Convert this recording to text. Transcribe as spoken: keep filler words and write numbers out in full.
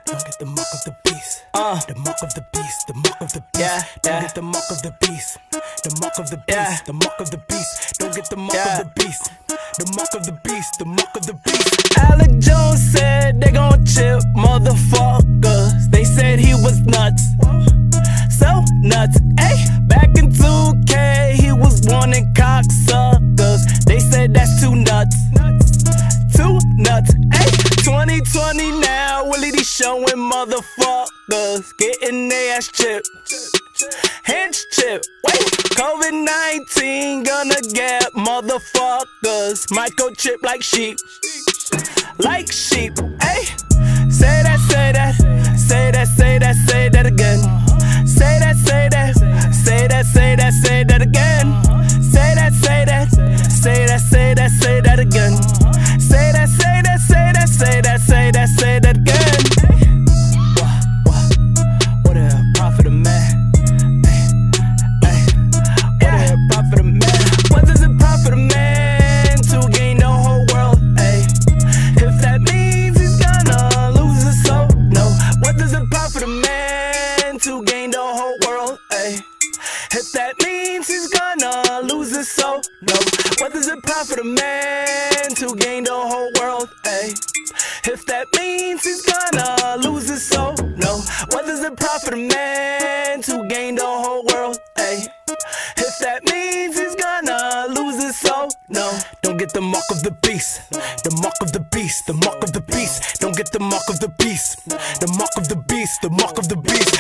Don't get the mark of the beast. Uh, The mark of the beast. The mark of the beast. Yeah, Don't yeah. get the mark of the beast. The mark of the beast. Yeah. The mark of the beast. Don't get the mark Yeah. of the beast. The mark of the beast. The mark of the beast. Alec Jones said they gon' chip motherfuckers. They said he was nuts, so nuts. Ayy, back in two K, he was wanting cocksuckers. They said that's too nuts, too nuts. Ayy, twenty twenty now, Willie D showing motherfuckers getting their ass chipped. Hinge chip, wait, COVID nineteen gonna get motherfuckers microchip like sheep, like sheep, ayy. Say that, say that, say that, say that, say that again. Say that, say that, say that, say that, say that again. Say that, say that, say that, say that, say that again. Say that, say that, say that, say that, say that, say that again. What, what, what a prophet of man. What a prophet of man. What does it profit a man to gain the whole world? Ayy, if that means he's gonna lose his soul, no. What does it profit a man to gain the whole world? Ayy, if that means he's gonna lose his soul, no. What does it profit a man to gain the whole world? Ayy, if that means he's gonna lose his soul, no. What does it profit a man to gain the whole world? Ayy, if that means he's gonna lose his soul, no. Don't get the mark of the beast. The mark of the beast. The mark of the beast. Don't get the mark of the beast. The mark of the beast. The mark of the beast.